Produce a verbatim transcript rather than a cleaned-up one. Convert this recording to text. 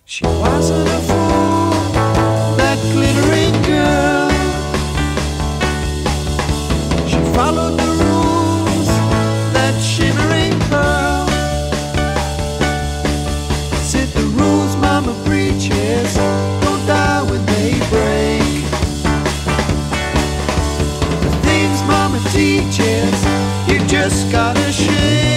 She wasn't a fool, that glittering girl. She followed the rules, that shimmering pearl. Said the rules mama preaches don't die when they break. The things mama teaches, you just gotta shake.